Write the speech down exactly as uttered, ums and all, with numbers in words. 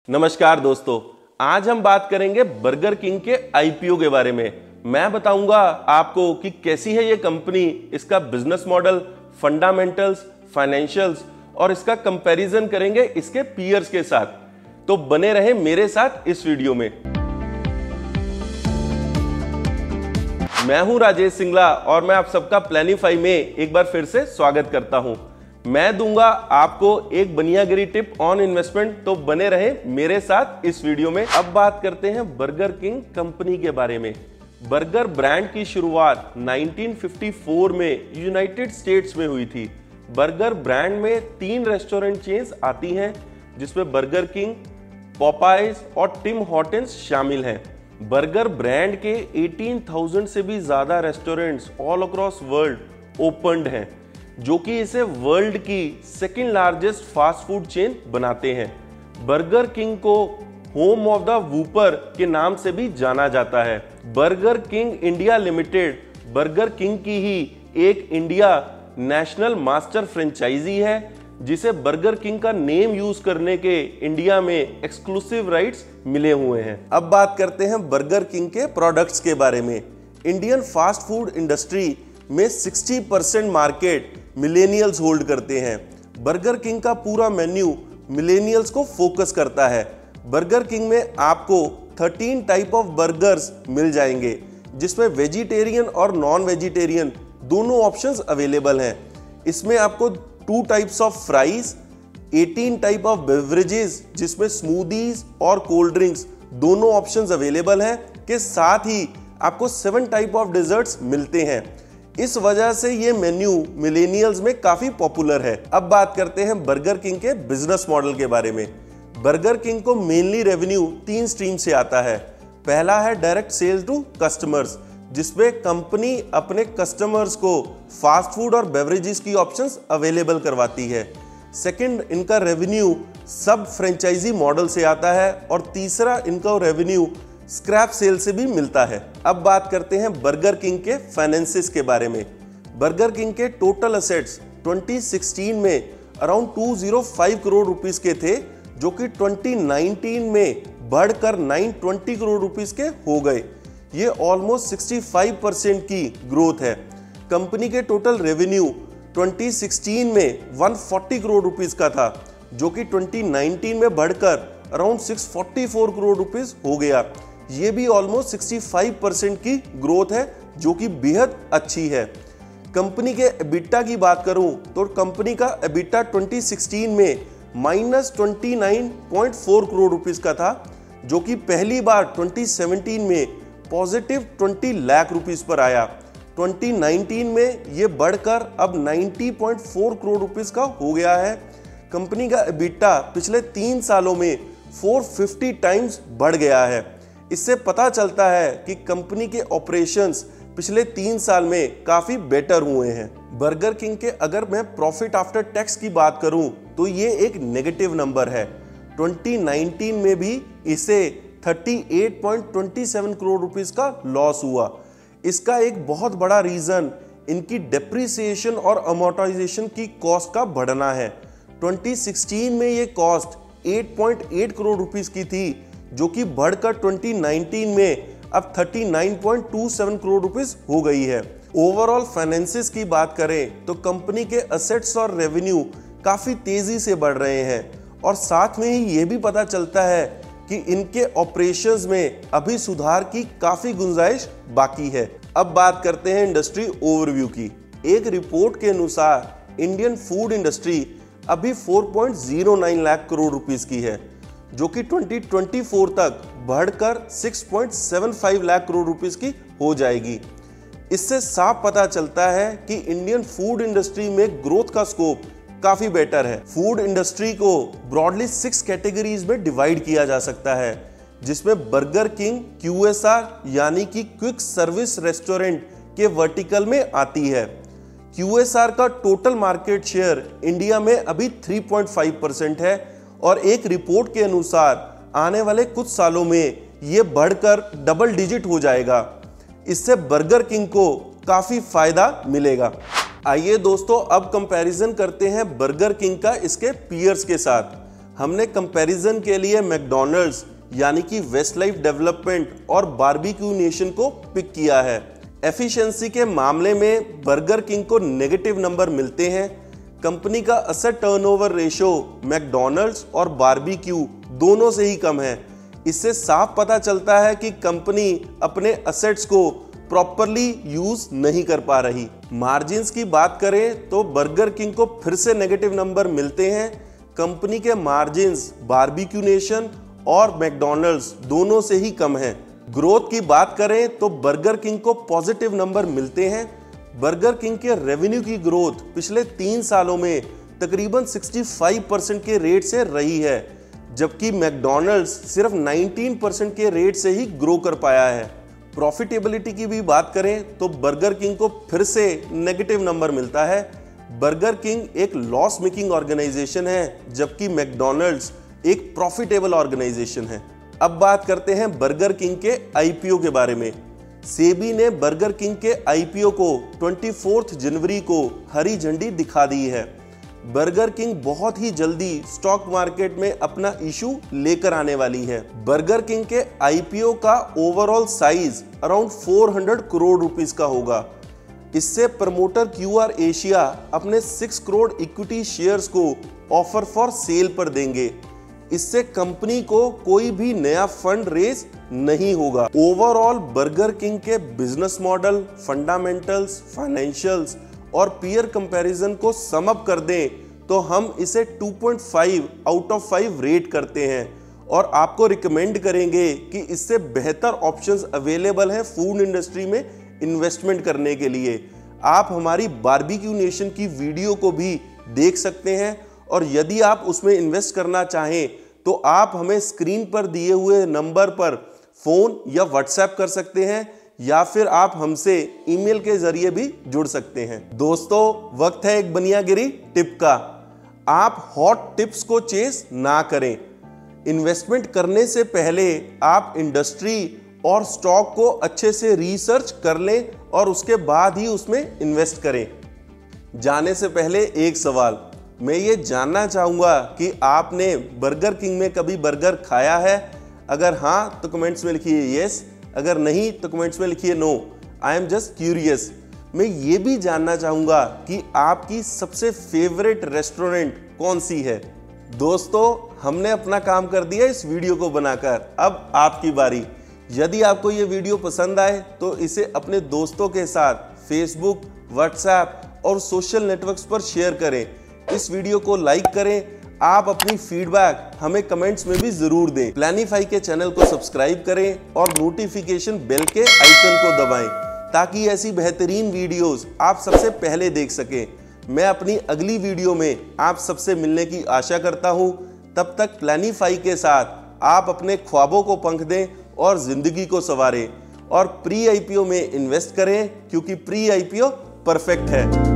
नमस्कार दोस्तों, आज हम बात करेंगे बर्गर किंग के आईपीओ के बारे में। मैं बताऊंगा आपको कि कैसी है ये कंपनी, इसका बिजनेस मॉडल, फंडामेंटल्स, फाइनेंशियल्स और इसका कंपैरिजन करेंगे इसके पीयर्स के साथ। तो बने रहे मेरे साथ इस वीडियो में। मैं हूं राजेश सिंगला और मैं आप सबका प्लानिफाई में एक बार फिर से स्वागत करता हूं। मैं दूंगा आपको एक बनियागिरी टिप ऑन इन्वेस्टमेंट, तो बने रहे मेरे साथ इस वीडियो में। अब बात करते हैं बर्गर किंग कंपनी के बारे में। बर्गर ब्रांड की शुरुआत नाइनटीन फिफ्टी फोर में यूनाइटेड स्टेट्स में हुई थी। बर्गर ब्रांड में तीन रेस्टोरेंट चेन्स आती हैं, जिसमें बर्गर किंग, पॉपाइज और टिम हॉर्टन्स शामिल हैं। बर्गर ब्रांड के अठारह हज़ार से भी ज्यादा restaurants all across world opened हैं, जो कि इसे वर्ल्ड की second largest fast food chain बनाते हैं। बर्गर किंग को होम ऑफ द वूपर के नाम से भी जाना जाता है। Burger King India limited Burger King की ही एक इंडिया नेशनल मास्टर फ्रेंचाइजी है, जिसे बर्गर किंग का नेम यूज करने के इंडिया में एक्सक्लूसिव राइट्स मिले हुए हैं। अब बात करते हैं बर्गर किंग के प्रोडक्ट्स के बारे में। इंडियन फास्ट फूड इंडस्ट्री में साठ परसेंट मार्केट मिलेनियल्स होल्ड करते हैं। बर्गर किंग का पूरा मेन्यू मिलेनियल्स को फोकस करता है। बर्गर किंग में आपको तेरह टाइप ऑफ बर्गर्स मिल जाएंगे, जिसमें वेजिटेरियन और नॉन वेजिटेरियन दोनों ऑप्शंस अवेलेबल हैं। इसमें आपको टू टाइप्स ऑफ फ्राइज, अठारह टाइप ऑफ बेवरेजेस जिसमें स्मूदीज और कोल्ड ड्रिंक्स दोनों ऑप्शंस अवेलेबल हैं, के साथ ही आपको सेवन टाइप ऑफ डेजर्ट्स मिलते हैं। इस वजह से ये मेन्यू मिलेनियल्स में काफी पॉपुलर है। अब बात करते हैं बर्गर किंग के बिजनेस मॉडल के बारे में। बर्गर किंग को मेनली रेवेन्यू तीन स्ट्रीम से आता है। पहला है डायरेक्ट सेल टू कस्टमर्स, जिसमें कंपनी अपने कस्टमर्स को फास्ट फूड और बेवरेजेस की ऑप्शंस अवेलेबल करवाती है। सेकंड, इनका रेवेन्यू सब फ्रेंचाइजी मॉडल से आता है और तीसरा, इनका रेवेन्यू स्क्रैप सेल से भी मिलता है। अब बात करते हैं बर्गर किंग के फाइनेंसिस के बारे में। बर्गर किंग के टोटल असेट्स ट्वेंटी सिक्सटीन में around two hundred five crore rupees के थे, जो कि ट्वेंटी नाइनटीन में बढ़कर नाइन ट्वेंटी करोड़ रुपीस के हो गए। ये ऑलमोस्ट सिक्सटी फाइव परसेंट की ग्रोथ है। कंपनी के टोटल रेवेन्यू ट्वेंटी सिक्सटीन में वन फोर्टी करोड़ रुपीस का था, जो कि ट्वेंटी नाइनटीन में बढ़कर around six forty four crore rupees हो गया। ये भी ऑलमोस्ट सिक्सटी फाइव परसेंट की ग्रोथ है, जो कि बेहद अच्छी है। कंपनी के एबिटा की बात करूं तो कंपनी का एबिटा ट्वेंटी सिक्सटीन में minus twenty nine point four crore rupees का था, जो कि पहली बार ट्वेंटी सेवनटीन में पॉजिटिव ट्वेंटी लाख रुपीस पर आया। ट्वेंटी नाइनटीन में ये बढ़कर अब ninety point four crore rupees का हो गया है। कंपनी का एबिटा पिछले तीन सालों में फोर फिफ्टी टाइम्स बढ़ गया है। इससे पता चलता है कि कंपनी के ऑपरेशंस पिछले तीन साल में काफी बेटर हुए हैं। बर्गर किंग के अगर मैं प्रॉफिट आफ्टर टैक्स की बात करूं तो ये एक नेगेटिव नंबर है। ट्वेंटी नाइनटीन में भी इसे अड़तीस point two seven crore rupees का लॉस हुआ। इसका एक बहुत बड़ा रीजन इनकी डेप्रिसिएशन और अमोर्टाइजेशन की कॉस्ट का बढ़ना है। ट्वेंटी सिक्सटीन में ये कॉस्ट आठ पॉइंट आठ करोड़ रुपीस की थी, जो कि बढ़कर ट्वेंटी नाइनटीन में अब उनतालीस पॉइंट दो सात करोड़ रुपीस हो गई है। ओवरऑल फाइनेंसिस की बात करें तो कंपनी के असेट्स और रेवेन्यू काफी तेजी से बढ़ रहे हैं, और साथ में ही ये भी पता चलता है कि इनके ऑपरेशंस में अभी सुधार की काफी गुंजाइश बाकी है। अब बात करते हैं इंडस्ट्री ओवरव्यू की। एक रिपोर्ट के अनुसार इंडियन फूड इंडस्ट्री अभी four point zero nine lakh crore rupees की है, जो कि ट्वेंटी ट्वेंटी फोर तक बढ़कर six point seven five lakh crore rupees की हो जाएगी। इससे साफ पता चलता है कि इंडियन फूड इंडस्ट्री में ग्रोथ का स्कोप काफी बेटर है। फूड इंडस्ट्री को ब्रॉडली सिक्स कैटेगरीज में डिवाइड किया जा सकता है, जिसमें बर्गर किंग क्यूएसआर यानी कि क्विक सर्विस रेस्टोरेंट के वर्टिकल में आती है। क्यूएसआर का टोटल मार्केट शेयर इंडिया में अभी थ्री पॉइंट फाइव परसेंट है, और एक रिपोर्ट के अनुसार आने वाले कुछ सालों में ये बढ़कर डबल डिजिट हो जाएगा। इससे बर्गर किंग को काफी फायदा मिलेगा। आइए दोस्तों अब कंपैरिजन करते हैं बर्गर किंग का इसके पीयर्स के साथ। हमने कंपैरिजन के लिए मैकडॉनल्ड्स यानी कि वेस्टलाइफ डेवलपमेंट और बारबेक्यू नेशन को पिक किया है। एफिशिएंसी के मामले में बर्गर किंग को नेगेटिव नंबर मिलते हैं। कंपनी का असेट टर्नओवर रेशो मैकडॉनल्ड्स और बारबेक्यू दोनों से ही कम है। इससे साफ पता चलता है कि कंपनी अपने असेट्स को प्रॉपरली यूज नहीं कर पा रही। मार्जिन्स की बात करें तो बर्गर किंग को फिर से नेगेटिव नंबर मिलते हैं। कंपनी के मार्जिन्स बारबेक्यू नेशन और मैकडॉनल्ड्स दोनों से ही कम है। ग्रोथ की बात करें तो बर्गर किंग को पॉजिटिव नंबर मिलते हैं। बर्गर किंग के रेवेन्यू की ग्रोथ पिछले तीन सालों में तकरीबन पैंसठ परसेंट के रेट से रही है, जबकि मैकडॉनल्ड्स सिर्फ उन्नीस परसेंट के रेट से ही ग्रो कर पाया है। प्रॉफिटेबिलिटी की भी बात करें तो बर्गर किंग को फिर से नेगेटिव नंबर मिलता है। बर्गर किंग एक लॉस मेकिंग ऑर्गेनाइजेशन है, जबकि मैकडॉनल्ड्स एक प्रॉफिटेबल ऑर्गेनाइजेशन है। अब बात करते हैं बर्गर किंग के आईपीओ के बारे में। सेबी ने बर्गर किंग के आईपीओ को चौबीस जनवरी को हरी झंडी दिखा दी है। बर्गर किंग बहुत ही जल्दी स्टॉक मार्केट में अपना इशू लेकर आने वाली है। बर्गर किंग के आईपीओ का ओवरऑल साइज अराउंड चार सौ करोड़ रुपीस का होगा। इससे प्रमोटर क्यूआर एशिया अपने छह करोड़ इक्विटी शेयर्स को ऑफर फॉर सेल पर देंगे। इससे कंपनी को कोई भी नया फंड रेज नहीं होगा। ओवरऑल बर्गर किंग के बिजनेस मॉडल, फंडामेंटल्स, फाइनेंशियल्स और पीयर कंपैरिजन को सम अप कर दें तो हम इसे two point five out of five rate करते हैं और आपको रिकमेंड करेंगे कि इससे बेहतर ऑप्शंस अवेलेबल हैं फूड इंडस्ट्री में इन्वेस्टमेंट करने के लिए। आप हमारी बारबेक्यू नेशन की वीडियो को भी देख सकते हैं और यदि आप उसमें इन्वेस्ट करना चाहें तो आप हमें स्क्रीन पर दिए हुए नंबर पर फोन या व्हाट्सएप कर सकते हैं या फिर आप हमसे ईमेल के जरिए भी जुड़ सकते हैं। दोस्तों, वक्त है एक बनियागिरी टिप का। आप हॉट टिप्स को चेस ना करें। इन्वेस्टमेंट करने से पहले आप इंडस्ट्री और स्टॉक को अच्छे से रिसर्च कर लें और उसके बाद ही उसमें इन्वेस्ट करें। जाने से पहले एक सवाल, मैं ये जानना चाहूंगा कि आपने बर्गर किंग में कभी बर्गर खाया है? अगर हाँ तो कमेंट्स में लिखिए यस, अगर नहीं तो कमेंट्स में लिखिए no. I am just curious. मैं ये भी जानना चाहूंगा कि आपकी सबसे फेवरेट रेस्टोरेंट कौन सी है। दोस्तों, हमने अपना काम कर दिया इस वीडियो को बनाकर, अब आपकी बारी। यदि आपको ये वीडियो पसंद आए तो इसे अपने दोस्तों के साथ फेसबुक, व्हाट्सएप और सोशल नेटवर्क्स पर शेयर करें। इस वीडियो को लाइक करें। आप अपनी फीडबैक हमें कमेंट्स में भी जरूर दें। प्लानिफाई के चैनल को सब्सक्राइब करें और नोटिफिकेशन बेल के आइकन को दबाएं ताकि ऐसी बेहतरीन वीडियोस आप सबसे पहले देख सकें। मैं अपनी अगली वीडियो में आप सबसे मिलने की आशा करता हूं। तब तक प्लानिफाई के साथ आप अपने ख्वाबों को पंख दें और जिंदगी को संवारें और प्री आईपीओ में इन्वेस्ट करें, क्योंकि प्री आईपीओ परफेक्ट है।